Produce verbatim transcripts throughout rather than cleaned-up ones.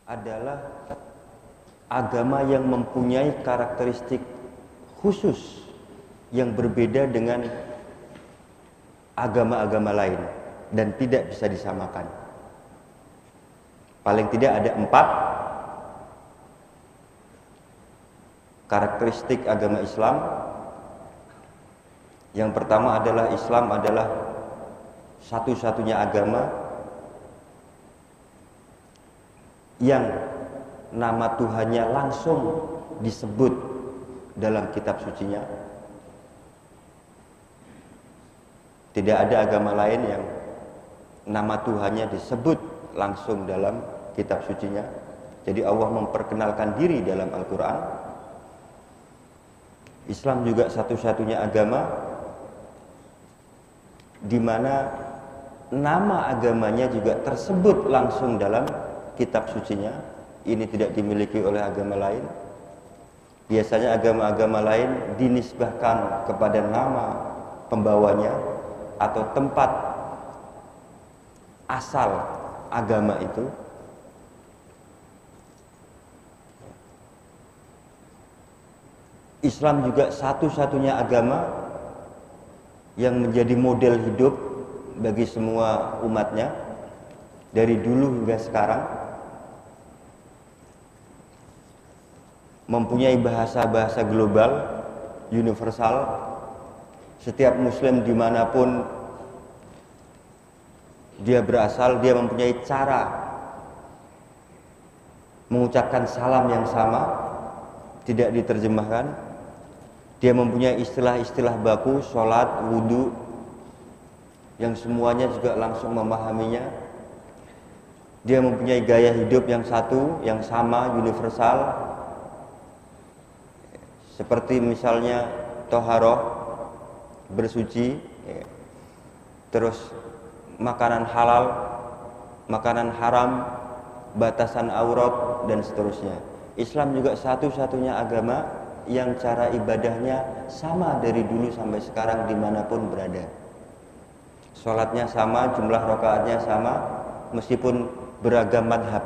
adalah agama yang mempunyai karakteristik khusus yang berbeda dengan agama-agama lain dan tidak bisa disamakan. Paling tidak ada empat karakteristik agama Islam. Yang pertama adalah Islam adalah satu-satunya agama yang nama Tuhannya langsung disebut dalam kitab sucinya. Tidak ada agama lain yang nama Tuhannya disebut langsung dalam kitab sucinya. Jadi Allah memperkenalkan diri dalam Al-Quran. Islam juga satu-satunya agama di mana nama agamanya juga tersebut langsung dalam kitab sucinya. Ini tidak dimiliki oleh agama lain. Biasanya agama-agama lain dinisbahkan kepada nama pembawanya atau tempat asal agama itu. Islam juga satu-satunya agama yang menjadi model hidup bagi semua umatnya dari dulu hingga sekarang. Mempunyai bahasa-bahasa global, universal. Setiap muslim dimanapun dia berasal, dia mempunyai cara mengucapkan salam yang sama, tidak diterjemahkan. Dia mempunyai istilah-istilah baku, sholat, wudhu, yang semuanya juga langsung memahaminya. Dia mempunyai gaya hidup yang satu, yang sama, universal. Seperti misalnya toharoh, bersuci, terus makanan halal, makanan haram, batasan aurat, dan seterusnya. Islam juga satu-satunya agama yang cara ibadahnya sama dari dulu sampai sekarang dimanapun berada. Sholatnya sama, jumlah rakaatnya sama, meskipun beragam madhab.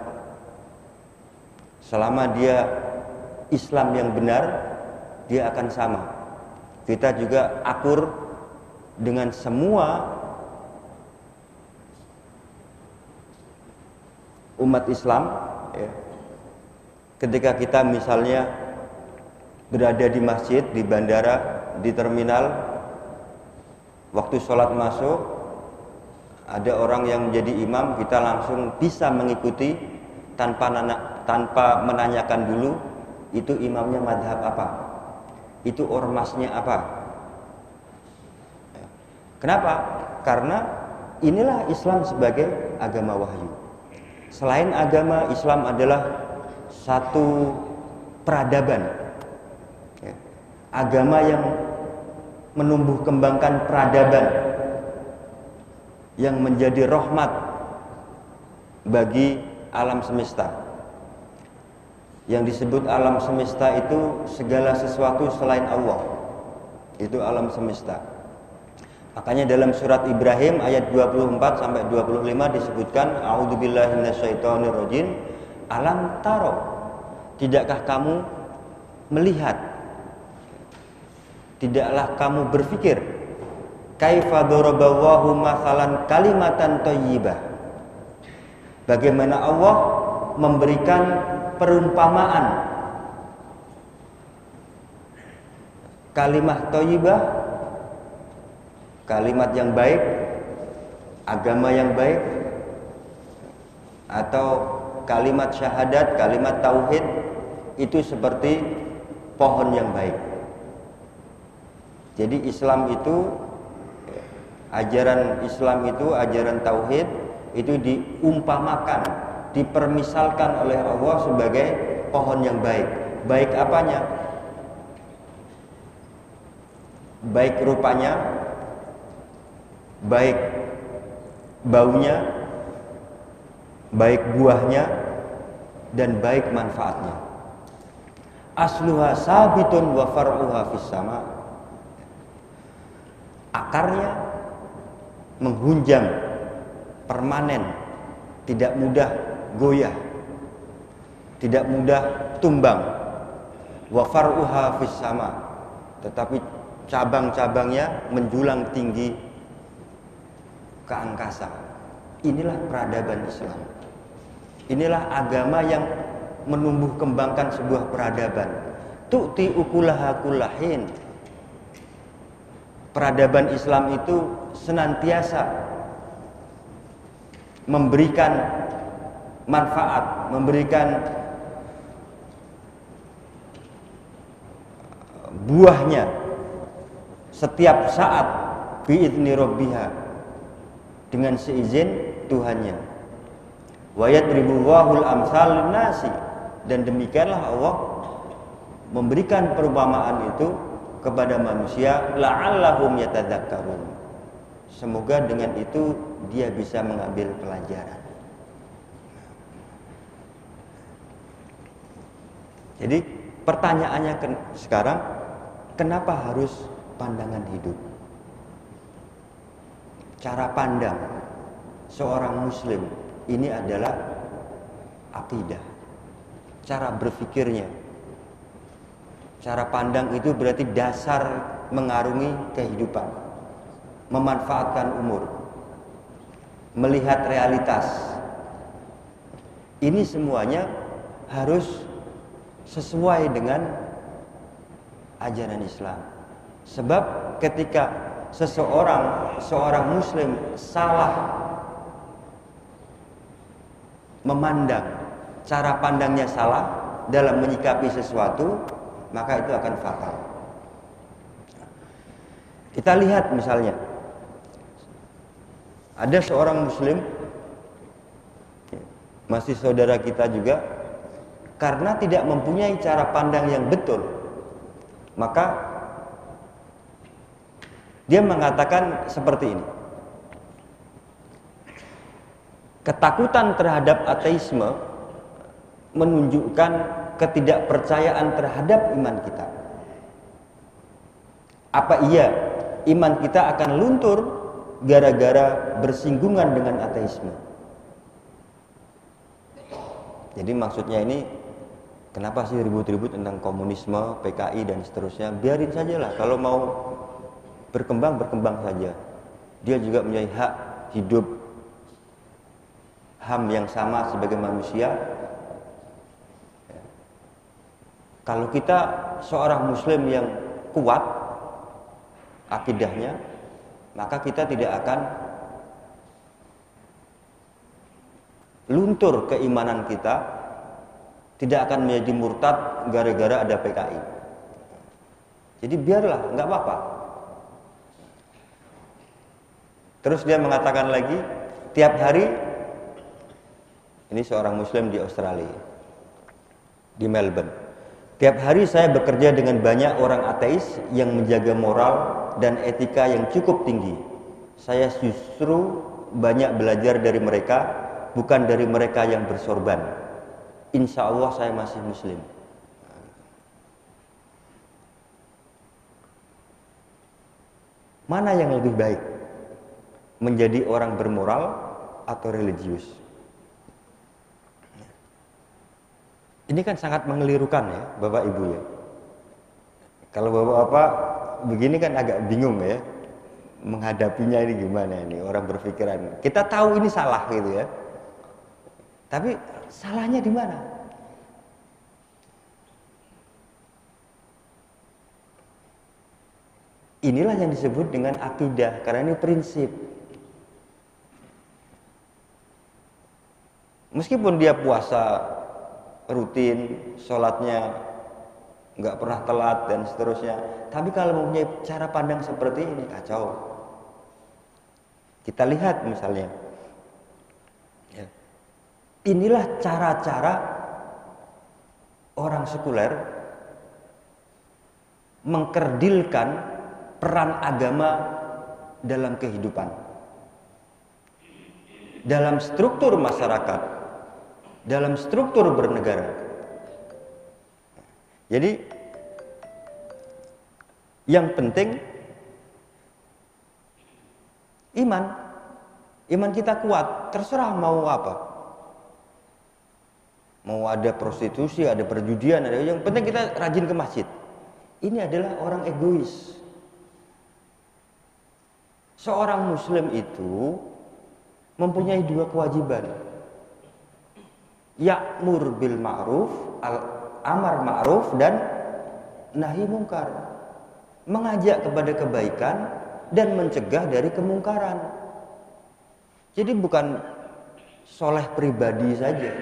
Selama dia Islam yang benar, dia akan sama. Kita juga akur dengan semua umat Islam, ya. Ketika kita misalnya berada di masjid, di bandara, di terminal, waktu sholat masuk, ada orang yang menjadi imam, kita langsung bisa mengikuti tanpa nana, tanpa menanyakan dulu itu imamnya madhab apa, itu ormasnya apa. Kenapa? Karena inilah Islam sebagai agama wahyu. Selain agama, Islam adalah satu peradaban, ya. Agama yang menumbuh kembangkan peradaban yang menjadi rahmat bagi alam semesta. Yang disebut alam semesta itu segala sesuatu selain Allah. Itu alam semesta. Makanya dalam surat Ibrahim ayat dua puluh empat sampai dua puluh lima disebutkan, a'udzubillahi minasyaitonirrajim, alam taro, tidakkah kamu melihat, tidaklah kamu berpikir, kaifa daraballahu mathalan kalimatan thayyibah, bagaimana Allah memberikan perumpamaan kalimat thayyibah, kalimat yang baik, agama yang baik, atau kalimat syahadat, kalimat tauhid, itu seperti pohon yang baik. Jadi Islam itu, ajaran Islam itu, ajaran tauhid itu diumpamakan, dipermisalkan oleh Allah sebagai pohon yang baik. Baik apanya? Baik rupanya, baik baunya, baik buahnya, dan baik manfaatnya. Asluha sabitun wa far'uha fis sama. Akarnya menghunjam, permanen, tidak mudah goyah. tidak mudah tumbang. Wa far'uha fis sama, tetapi cabang-cabangnya menjulang tinggi ke angkasa. Inilah peradaban Islam. Inilah agama yang menumbuh kembangkan sebuah peradaban. Tu'ti ukulaha kullahin. Peradaban Islam itu senantiasa memberikan manfaat, memberikan buahnya setiap saat bi'izni rabbiha, dengan seizin Tuhannya. Wa yadribu wahul amsal linnasi, dan demikianlah Allah memberikan perumpamaan itu kepada manusia, la'allahum yatadzakkarun. Semoga dengan itu dia bisa mengambil pelajaran. Jadi pertanyaannya sekarang, kenapa harus pandangan hidup? Cara pandang seorang muslim ini adalah akidah, cara berpikirnya. Cara pandang itu berarti dasar mengarungi kehidupan, memanfaatkan umur, melihat realitas. Ini semuanya harus sesuai dengan ajaran Islam. Sebab ketika seseorang, seorang muslim salah memandang, cara pandangnya salah dalam menyikapi sesuatu, maka itu akan fatal. Kita lihat misalnya, ada seorang muslim, masih saudara kita juga, karena tidak mempunyai cara pandang yang betul, maka dia mengatakan seperti ini: ketakutan terhadap ateisme menunjukkan ketidakpercayaan terhadap iman kita. Apa iya iman kita akan luntur gara-gara bersinggungan dengan ateisme? Jadi maksudnya ini, kenapa sih ribut-ribut tentang komunisme, P K I dan seterusnya? Biarin sajalah, kalau mau berkembang, berkembang saja. Dia juga mempunyai hak hidup, H A M yang sama sebagai manusia. Kalau kita seorang muslim yang kuat akidahnya, maka kita tidak akan luntur keimanan kita, tidak akan menjadi murtad gara-gara ada P K I. Jadi biarlah, nggak apa-apa. Terus dia mengatakan lagi, tiap hari, ini seorang muslim di Australia, di Melbourne, tiap hari saya bekerja dengan banyak orang ateis yang menjaga moral dan etika yang cukup tinggi. Saya justru banyak belajar dari mereka, bukan dari mereka yang bersorban. Insya Allah saya masih muslim. Mana yang lebih baik? Menjadi orang bermoral atau religius? Ini kan sangat mengelirukan ya, Bapak Ibu ya. Kalau Bapak-bapak begini kan agak bingung ya, menghadapinya ini gimana ini, orang berpikiran. Kita tahu ini salah gitu ya. Tapi salahnya di mana? Inilah yang disebut dengan akidah, karena ini prinsip. Meskipun dia puasa rutin, sholatnya nggak pernah telat dan seterusnya, tapi kalau mempunyai cara pandang seperti ini, kacau. Kita lihat misalnya, ya. Inilah cara-cara orang sekuler mengkerdilkan peran agama dalam kehidupan, dalam struktur masyarakat, dalam struktur bernegara. Jadi yang penting iman. Iman kita kuat, terserah mau apa. Mau ada prostitusi, ada perjudian, ada yang penting kita rajin ke masjid. Ini adalah orang egois. Seorang muslim itu mempunyai dua kewajiban. Ya'mur bil ma'ruf, al-amar ma'ruf, dan nahi mungkar. Mengajak kepada kebaikan dan mencegah dari kemungkaran. Jadi bukan soleh pribadi saja.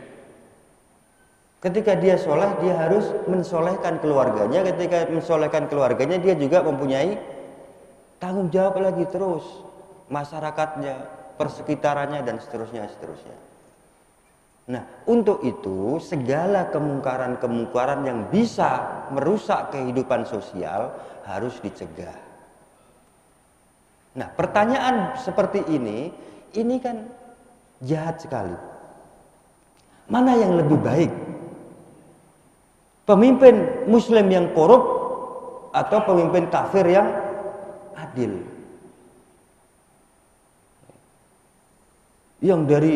Ketika dia soleh, dia harus mensolehkan keluarganya. Ketika mensolehkan keluarganya, dia juga mempunyai tanggung jawab lagi terus. Masyarakatnya, persekitarannya, dan seterusnya, seterusnya. Nah, untuk itu, segala kemungkaran-kemungkaran yang bisa merusak kehidupan sosial harus dicegah. Nah, pertanyaan seperti ini, ini kan jahat sekali. Mana yang lebih baik? Pemimpin muslim yang korup atau pemimpin kafir yang adil? Yang dari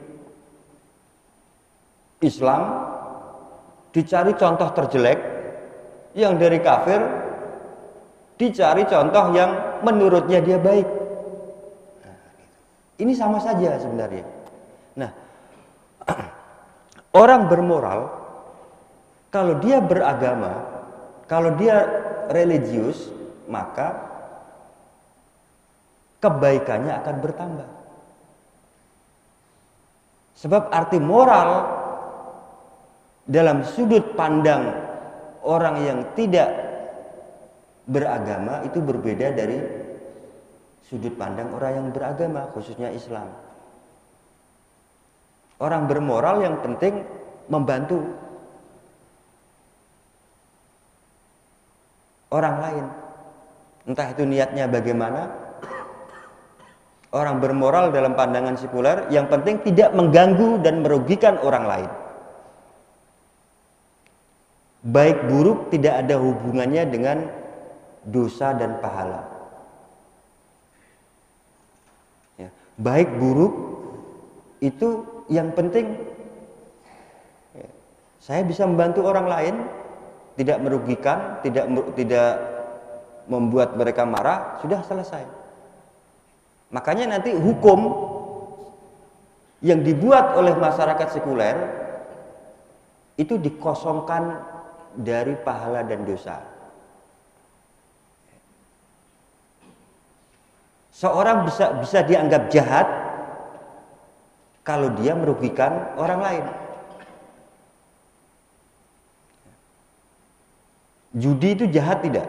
Islam dicari contoh terjelek, yang dari kafir dicari contoh yang menurutnya dia baik. Ini sama saja sebenarnya. Nah, orang bermoral, kalau dia beragama, kalau dia religius, maka kebaikannya akan bertambah. Sebab arti moral dalam sudut pandang orang yang tidak beragama itu berbeda dari sudut pandang orang yang beragama, khususnya Islam. Orang bermoral yang penting membantu orang lain, entah itu niatnya bagaimana. Orang bermoral dalam pandangan sekuler yang penting tidak mengganggu dan merugikan orang lain. Baik buruk tidak ada hubungannya dengan dosa dan pahala. Ya, baik buruk itu yang penting ya, saya bisa membantu orang lain, tidak merugikan, tidak tidak membuat mereka marah, sudah selesai. Makanya nanti hukum yang dibuat oleh masyarakat sekuler itu dikosongkan dari pahala dan dosa. Seorang bisa bisa dianggap jahat kalau dia merugikan orang lain. Judi itu jahat tidak?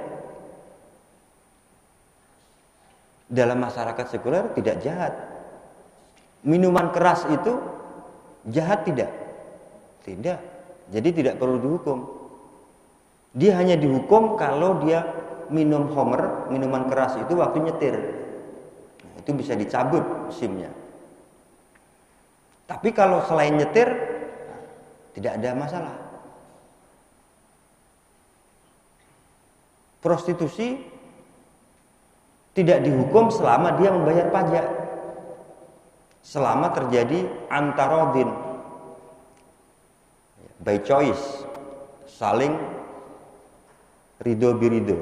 Dalam masyarakat sekuler tidak jahat. Minuman keras itu jahat tidak? Tidak. Jadi tidak perlu dihukum. Dia hanya dihukum kalau dia minum homer, minuman keras itu waktu nyetir. Nah, itu bisa dicabut SIM-nya. Tapi kalau selain nyetir tidak ada masalah. Prostitusi tidak dihukum selama dia membayar pajak, selama terjadi antarodin, by choice, saling ridho birido.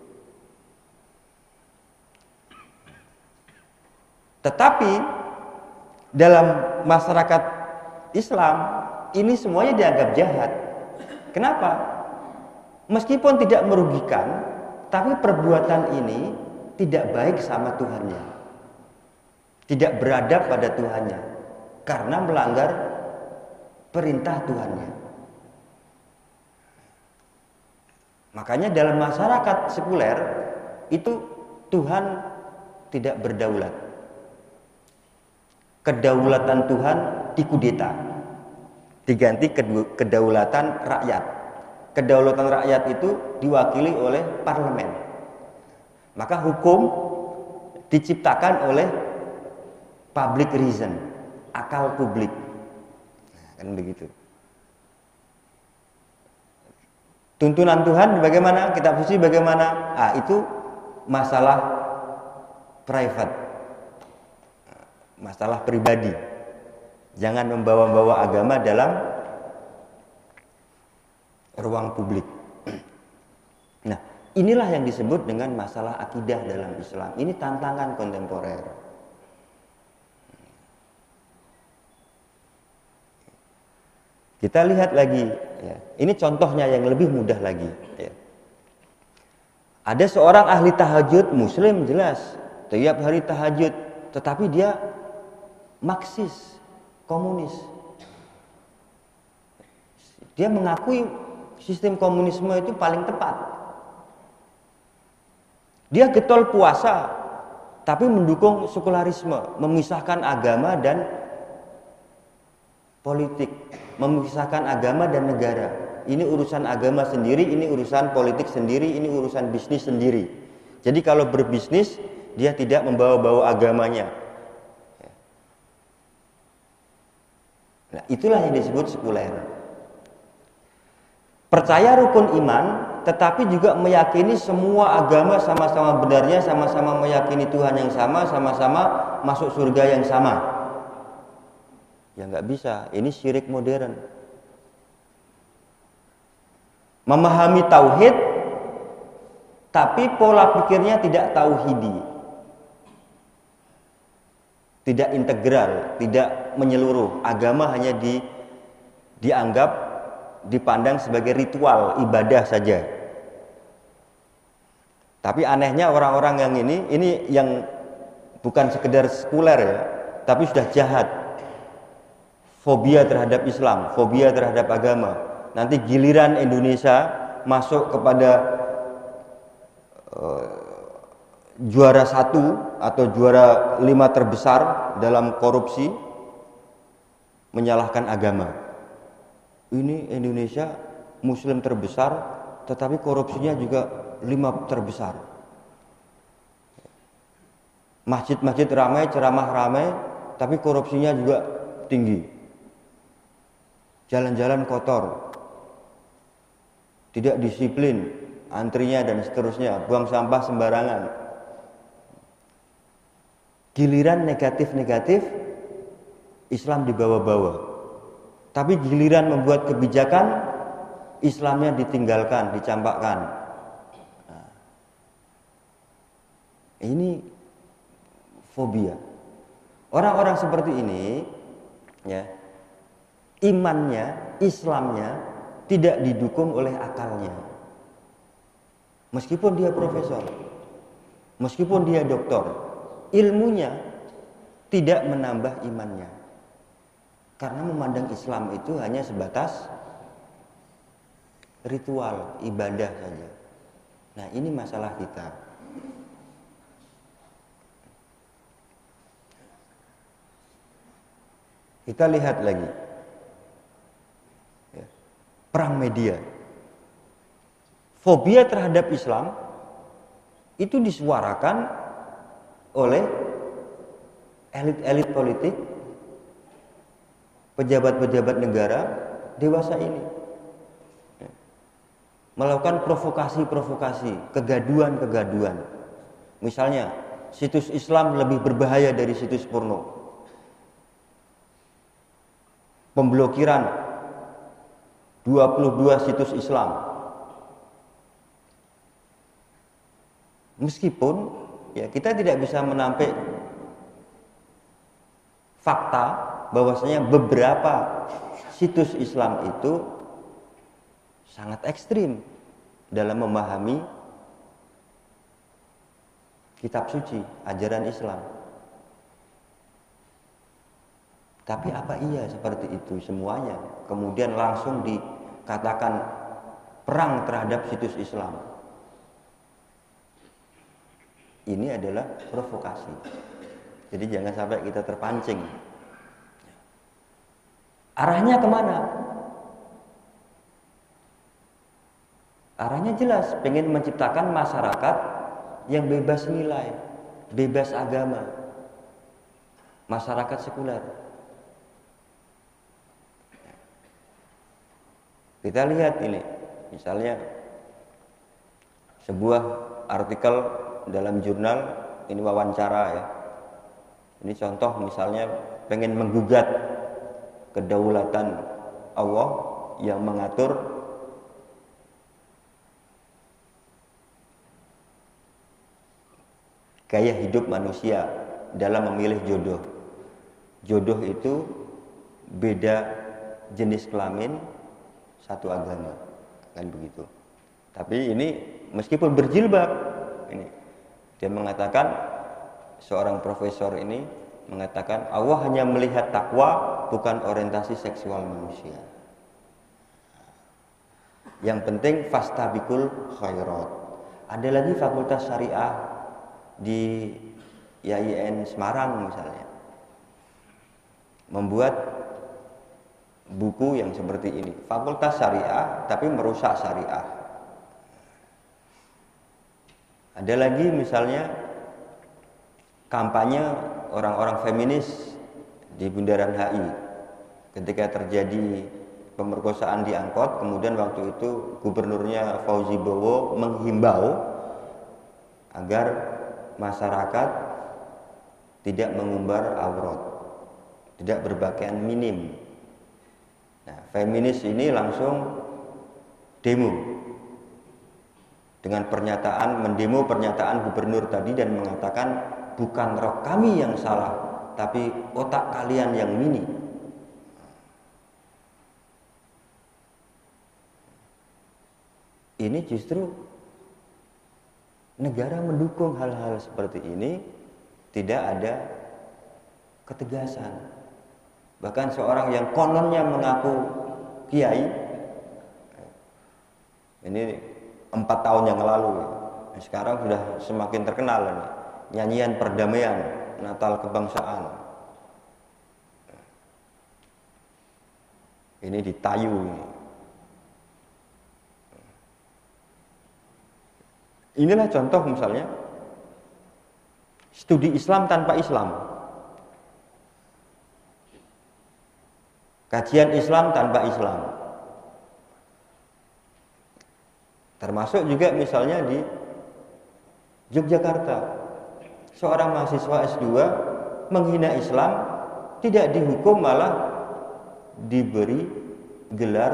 Tetapi dalam masyarakat Islam ini semuanya dianggap jahat. Kenapa? Meskipun tidak merugikan, tapi perbuatan ini tidak baik sama Tuhannya, tidak beradab pada Tuhannya, karena melanggar perintah Tuhannya. Makanya dalam masyarakat sekuler itu Tuhan tidak berdaulat. Kedaulatan Tuhan dikudeta, diganti kedaulatan rakyat. Kedaulatan rakyat itu diwakili oleh parlemen. Maka hukum diciptakan oleh public reason, akal publik. Nah, kan begitu. Tuntunan Tuhan bagaimana? Kitab suci bagaimana? Ah, itu masalah private, masalah pribadi. Jangan membawa-bawa agama dalam ruang publik. Nah, inilah yang disebut dengan masalah akidah dalam Islam. Ini tantangan kontemporer. Kita lihat lagi, ya. Ini contohnya yang lebih mudah lagi. Ya. Ada seorang ahli tahajud, muslim jelas, tiap hari tahajud, tetapi dia Marxis, komunis. Dia mengakui sistem komunisme itu paling tepat. Dia getol puasa, tapi mendukung sekularisme, memisahkan agama dan politik, memisahkan agama dan negara. Ini urusan agama sendiri, ini urusan politik sendiri, ini urusan bisnis sendiri. Jadi kalau berbisnis, dia tidak membawa-bawa agamanya. Nah, itulah yang disebut sekuler. Percaya rukun iman, tetapi juga meyakini semua agama sama-sama benarnya, sama-sama meyakini Tuhan yang sama, sama-sama masuk surga yang sama. Ya nggak bisa, ini syirik modern. Memahami tauhid, tapi pola pikirnya tidak tauhidi, tidak integral, tidak menyeluruh. Agama hanya di, dianggap, dipandang sebagai ritual ibadah saja. Tapi anehnya orang-orang yang ini, ini yang bukan sekedar sekuler ya, tapi sudah jahat. Fobia terhadap Islam, fobia terhadap agama. Nanti giliran Indonesia masuk kepada uh, juara satu atau juara lima terbesar dalam korupsi, menyalahkan agama. Ini Indonesia muslim terbesar, tetapi korupsinya juga lima terbesar. Masjid-masjid ramai, ceramah ramai, tapi korupsinya juga tinggi. Jalan-jalan kotor, tidak disiplin, antrinya dan seterusnya, buang sampah sembarangan. Giliran negatif-negatif, Islam dibawa-bawa. Tapi giliran membuat kebijakan, Islamnya ditinggalkan, dicampakkan. Nah, ini fobia. Orang-orang seperti ini, ya, imannya, Islamnya tidak didukung oleh akalnya. Meskipun dia profesor, meskipun dia doktor, ilmunya tidak menambah imannya. Karena memandang Islam itu hanya sebatas ritual, ibadah saja. Nah, ini masalah kita. Kita lihat lagi. Ya. Perang media. Fobia terhadap Islam itu disuarakan oleh elit-elit politik, pejabat-pejabat negara dewasa ini, melakukan provokasi-provokasi, kegaduan-kegaduan. Misalnya, situs Islam lebih berbahaya dari situs porno. Pemblokiran dua puluh dua situs Islam. Meskipun ya kita tidak bisa menampik fakta bahwasanya beberapa situs Islam itu sangat ekstrim dalam memahami kitab suci, ajaran Islam. Tapi apa iya seperti itu semuanya? Kemudian langsung dikatakan perang terhadap situs Islam. Ini adalah provokasi. Jadi jangan sampai kita terpancing. Arahnya kemana? Arahnya jelas, pengen menciptakan masyarakat yang bebas nilai, bebas agama, masyarakat sekuler. Kita lihat ini, misalnya sebuah artikel dalam jurnal, ini wawancara ya. Ini contoh misalnya pengen menggugat kedaulatan Allah yang mengatur gaya hidup manusia dalam memilih jodoh. Jodoh itu beda jenis kelamin, satu agama, kan begitu. Tapi ini meskipun berjilbab, ini dia mengatakan, seorang profesor ini mengatakan Allah hanya melihat takwa, bukan orientasi seksual manusia. Yang penting fastabikul khairat. Ada lagi fakultas syariah di I A I N Semarang misalnya, membuat buku yang seperti ini, fakultas syariah tapi merusak syariah. Ada lagi misalnya kampanye orang-orang feminis di Bundaran H I ketika terjadi pemerkosaan di angkot. Kemudian waktu itu gubernurnya Fauzi Bowo menghimbau agar masyarakat tidak mengumbar aurat, tidak berpakaian minim. Nah, feminis ini langsung demo dengan pernyataan, mendemo pernyataan gubernur tadi dan mengatakan bukan rok kami yang salah, tapi otak kalian yang mini. Ini justru negara mendukung hal-hal seperti ini, tidak ada ketegasan. Bahkan seorang yang kononnya mengaku kiai, ini empat tahun yang lalu, sekarang sudah semakin terkenal ini, nyanyian perdamaian Natal kebangsaan. Ini ditayu ini. Inilah contoh misalnya studi Islam tanpa Islam, kajian Islam tanpa Islam. Termasuk juga misalnya di Yogyakarta, seorang mahasiswa S dua menghina Islam, tidak dihukum, malah diberi gelar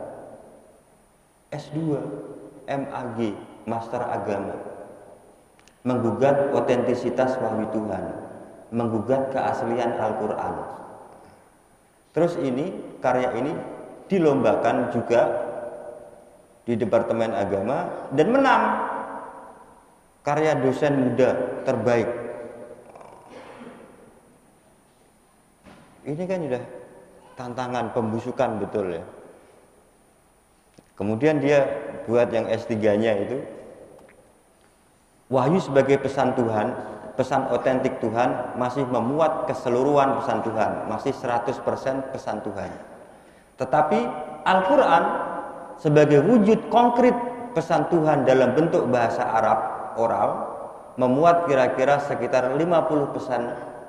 S dua M A G, Master Agama, menggugat otentisitas wahyu Tuhan, menggugat keaslian Al-Quran. Terus ini, karya ini dilombakan juga di Departemen Agama dan menang karya dosen muda terbaik. Ini kan sudah tantangan pembusukan betul ya. Kemudian dia buat yang S tiga-nya itu, wahyu sebagai pesan Tuhan, pesan otentik Tuhan, masih memuat keseluruhan pesan Tuhan, masih seratus persen pesan Tuhan. Tetapi Al-Quran sebagai wujud konkret pesan Tuhan dalam bentuk bahasa Arab oral, memuat kira-kira sekitar lima puluh persen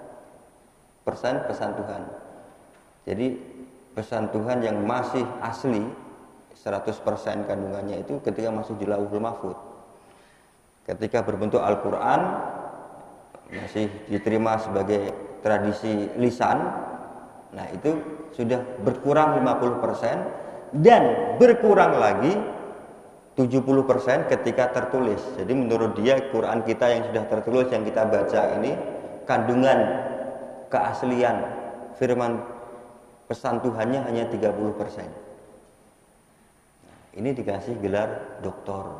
pesan Tuhan. Jadi pesan Tuhan yang masih asli seratus persen kandungannya itu ketika masih di Lauhul Mahfuz. Ketika berbentuk Al-Quran masih diterima sebagai tradisi lisan, nah itu sudah berkurang lima puluh persen dan berkurang lagi tujuh puluh persen ketika tertulis. Jadi menurut dia Quran kita yang sudah tertulis, yang kita baca ini, kandungan keaslian firman pesan Tuhannya hanya tiga puluh persen. Ini dikasih gelar doktor.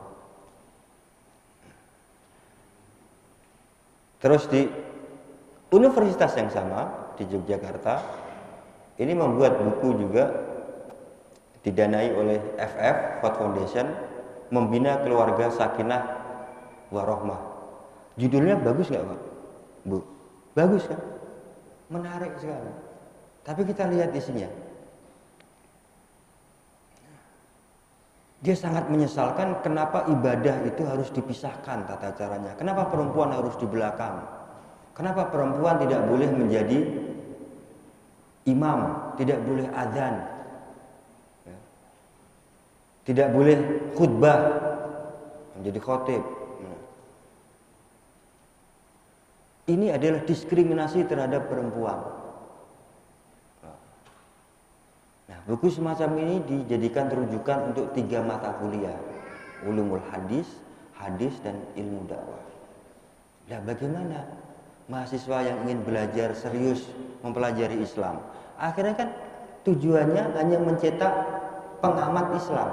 Terus di universitas yang sama di Yogyakarta ini membuat buku juga didanai oleh F F Ford Foundation, Membina Keluarga Sakinah Warohmah. Judulnya bagus nggak Pak? Bu, bagus kan? Menarik sekali. Tapi kita lihat isinya. Dia sangat menyesalkan kenapa ibadah itu harus dipisahkan tata caranya. Kenapa perempuan harus di belakang? Kenapa perempuan tidak boleh menjadi imam, tidak boleh azan, tidak boleh khutbah, menjadi khotib. Ini adalah diskriminasi terhadap perempuan. Nah, buku semacam ini dijadikan rujukan untuk tiga mata kuliah, ulumul hadis, hadis dan ilmu dakwah. Nah, bagaimana mahasiswa yang ingin belajar serius mempelajari Islam? Akhirnya kan tujuannya hanya mencetak pengamat Islam.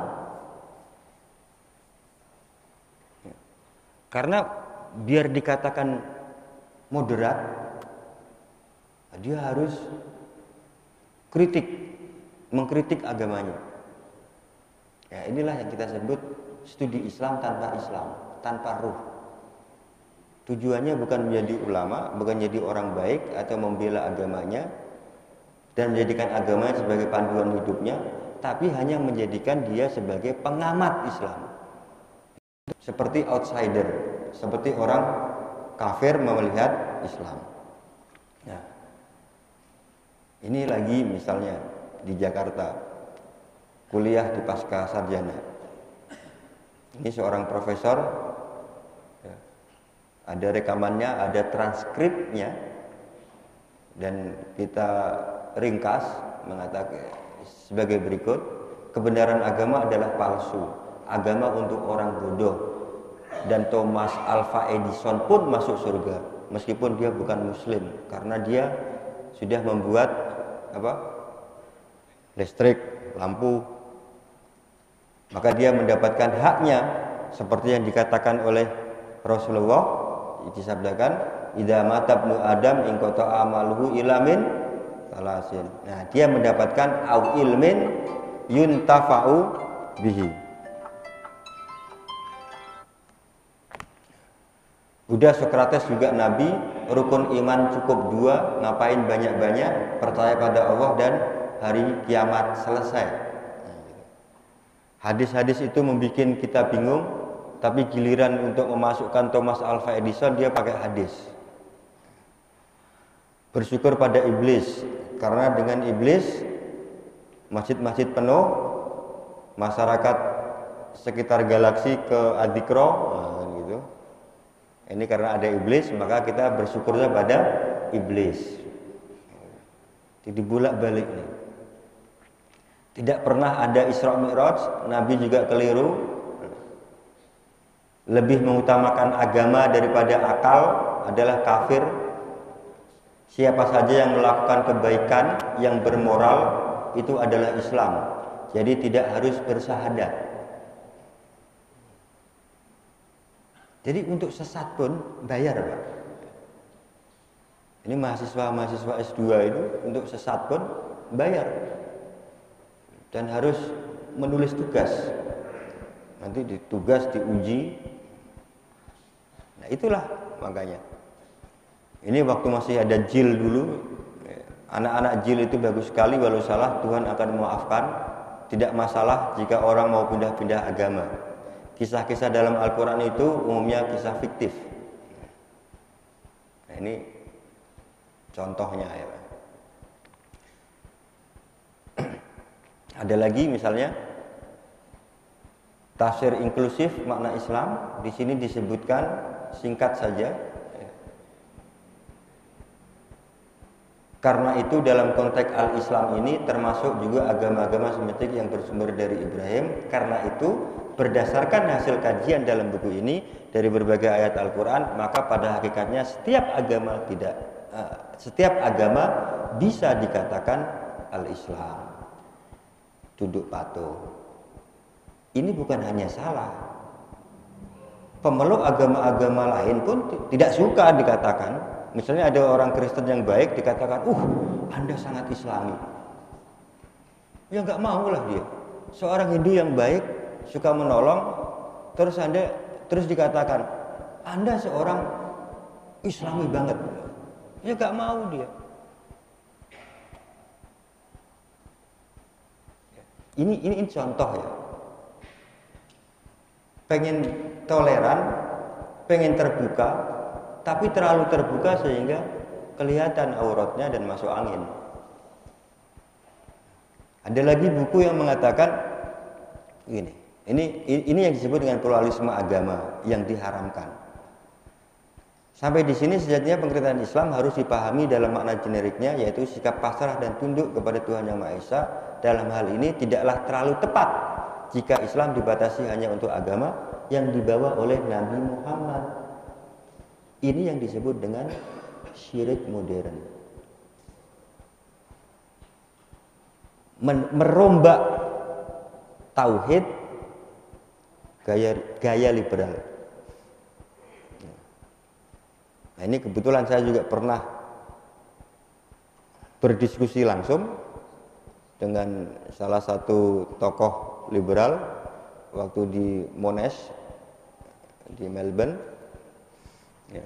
Karena biar dikatakan moderat, dia harus kritik, mengkritik agamanya. Ya, inilah yang kita sebut studi Islam tanpa Islam, tanpa ruh. Tujuannya bukan menjadi ulama, bukan menjadi orang baik atau membela agamanya dan menjadikan agamanya sebagai panduan hidupnya, tapi hanya menjadikan dia sebagai pengamat Islam. Seperti outsider, seperti orang kafir melihat Islam. Nah, ini lagi misalnya di Jakarta, kuliah di pasca sarjana. Ini seorang profesor, ya, ada rekamannya, ada transkripnya, dan kita ringkas mengatakan sebagai berikut: kebenaran agama adalah palsu, agama untuk orang bodoh, dan Thomas Alva Edison pun masuk surga meskipun dia bukan muslim karena dia sudah membuat apa? Listrik, lampu. Maka dia mendapatkan haknya seperti yang dikatakan oleh Rasulullah, disabdakan, "Idza mata ibnu Adam in qata amaluhu ila min salasin." Nah, dia mendapatkan au ilmin yuntafa'u bihi. Udah Sokrates juga nabi, rukun iman cukup dua, ngapain banyak-banyak, percaya pada Allah dan hari kiamat selesai. Hadis-hadis itu membuat kita bingung, tapi giliran untuk memasukkan Thomas Alva Edison dia pakai hadis. Bersyukur pada iblis, karena dengan iblis masjid-masjid penuh, masyarakat sekitar galaksi ke adikro, nah, gitu. Ini karena ada iblis, maka kita bersyukurnya pada iblis. Jadi bolak-balik nih. Tidak pernah ada Isra Mi'raj, Nabi juga keliru. Lebih mengutamakan agama daripada akal adalah kafir. Siapa saja yang melakukan kebaikan yang bermoral itu adalah Islam. Jadi tidak harus bersyahadat. Jadi untuk sesat pun bayar, Pak. Ini mahasiswa-mahasiswa S dua itu untuk sesat pun bayar. Dan harus menulis tugas. Nanti ditugas diuji. Nah, itulah makanya. Ini waktu masih ada jil dulu, anak-anak jil itu bagus sekali, walau salah Tuhan akan memaafkan. Tidak masalah jika orang mau pindah-pindah agama. Kisah-kisah dalam Al-Quran itu umumnya kisah fiktif. Nah, ini contohnya ya. Ada lagi misalnya tafsir inklusif makna Islam, di sini disebutkan singkat saja. Karena itu dalam konteks al-Islam ini termasuk juga agama-agama semitik yang bersumber dari Ibrahim. Karena itu berdasarkan hasil kajian dalam buku ini dari berbagai ayat Al-Quran, maka pada hakikatnya setiap agama tidak uh, setiap agama bisa dikatakan al-Islam. Tunduk patuh. Ini bukan hanya salah. Pemeluk agama-agama lain pun tidak suka dikatakan. Misalnya ada orang Kristen yang baik dikatakan, uh, Anda sangat Islami. Ya nggak mau lah dia. Seorang Hindu yang baik, suka menolong, terus Anda terus dikatakan, Anda seorang Islami banget. Ya nggak mau dia. Ini, ini ini contoh ya. Pengen toleran, pengen terbuka, tapi terlalu terbuka sehingga kelihatan auratnya dan masuk angin. Ada lagi buku yang mengatakan ini, ini ini yang disebut dengan pluralisme agama yang diharamkan. Sampai di sini sejatinya pengkriterian Islam harus dipahami dalam makna generiknya, yaitu sikap pasrah dan tunduk kepada Tuhan Yang Maha Esa. Dalam hal ini tidaklah terlalu tepat jika Islam dibatasi hanya untuk agama yang dibawa oleh Nabi Muhammad. Ini yang disebut dengan syirik modern. Men- merombak tauhid gaya gaya liberal. Nah, ini kebetulan saya juga pernah berdiskusi langsung dengan salah satu tokoh liberal waktu di Monash di Melbourne. Ya.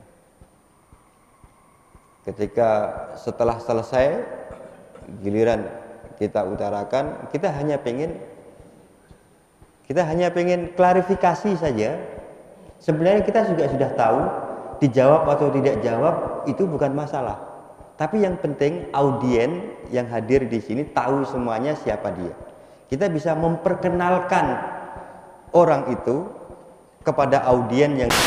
Ketika setelah selesai giliran kita utarakan, kita hanya pengen kita hanya pengen klarifikasi saja. Sebenarnya kita juga sudah tahu, dijawab atau tidak jawab itu bukan masalah. Tapi yang penting audien yang hadir di sini tahu semuanya siapa dia. Kita bisa memperkenalkan orang itu kepada audien yang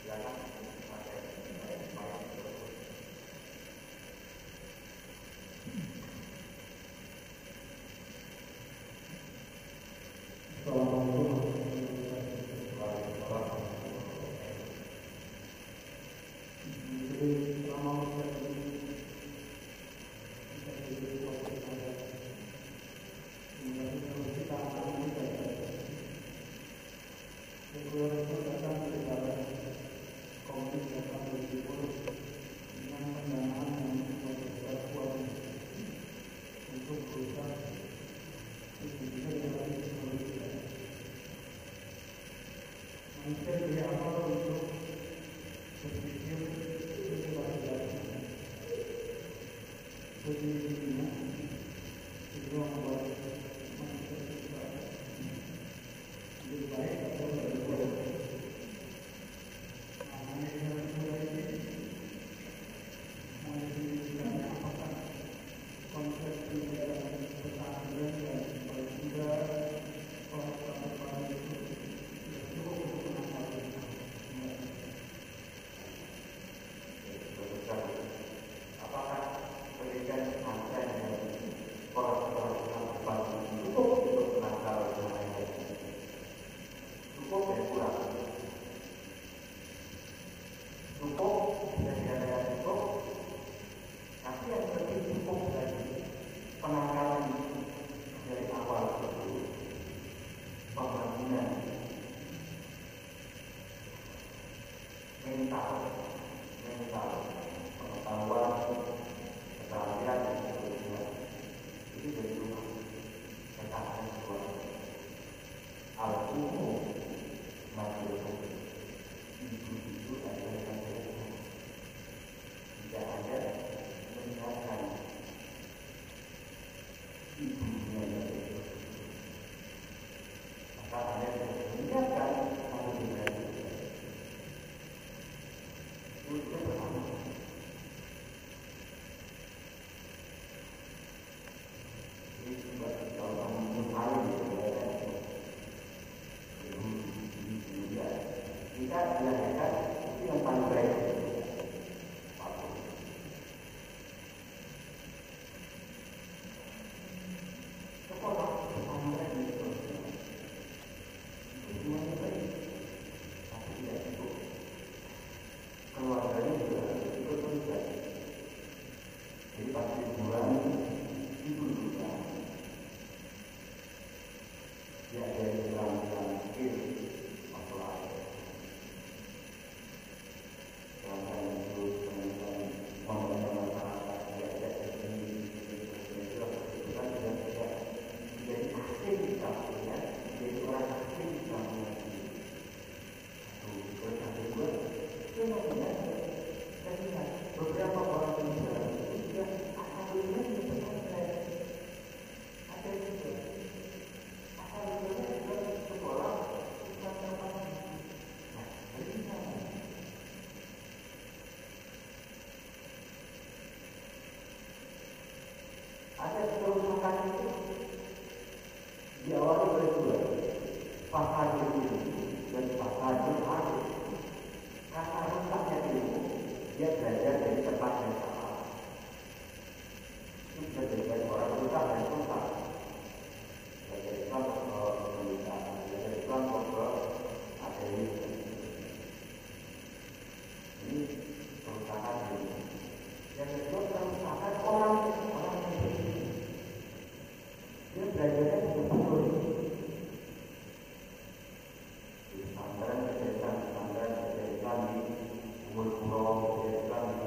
Pesantren, pesantren, pesantren di umur pulau, pesantren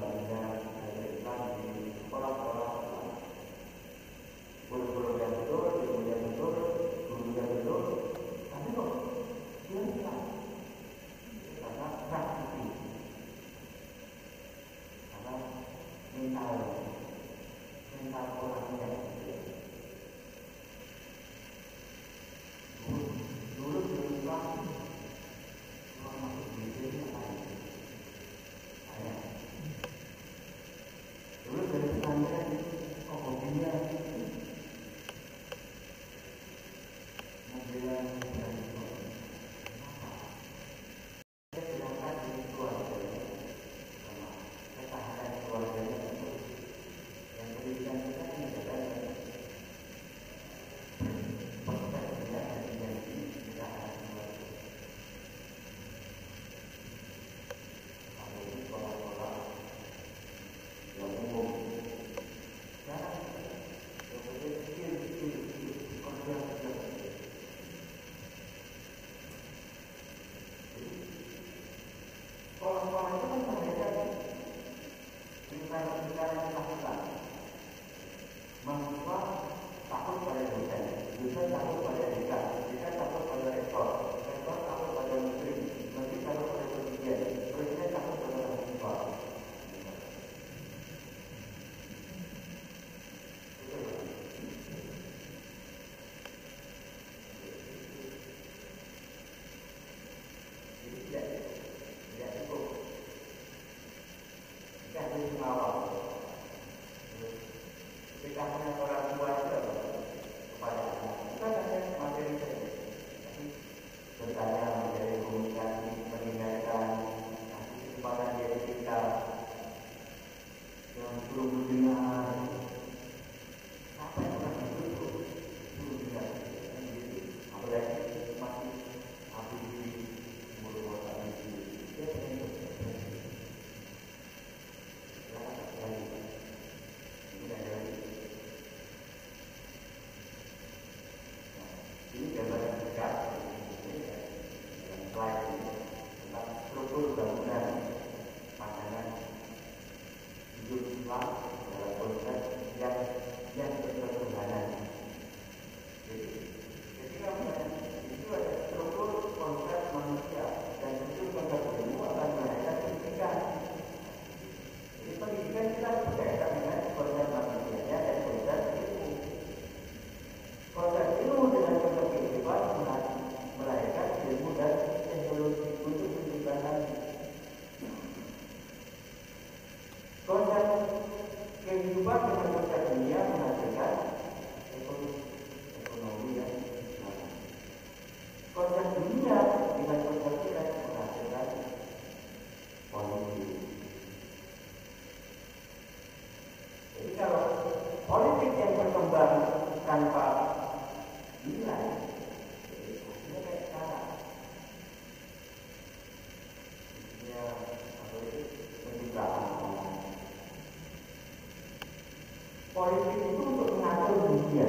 politik itu untuk mengatur dunia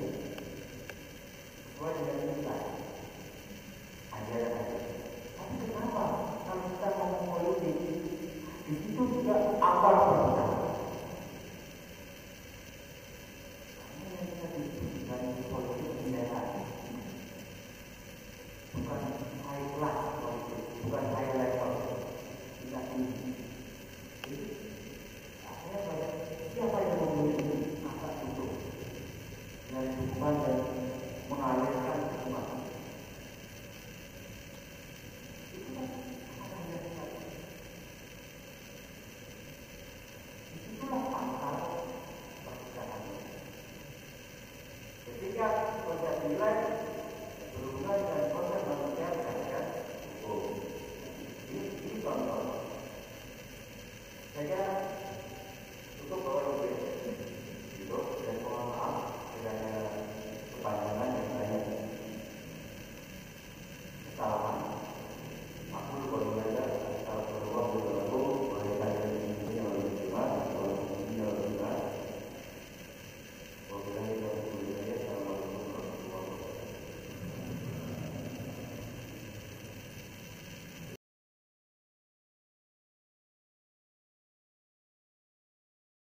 sesuai dengan kita ajaran aja. Tapi kenapa kalau kita ngomong politik di situ juga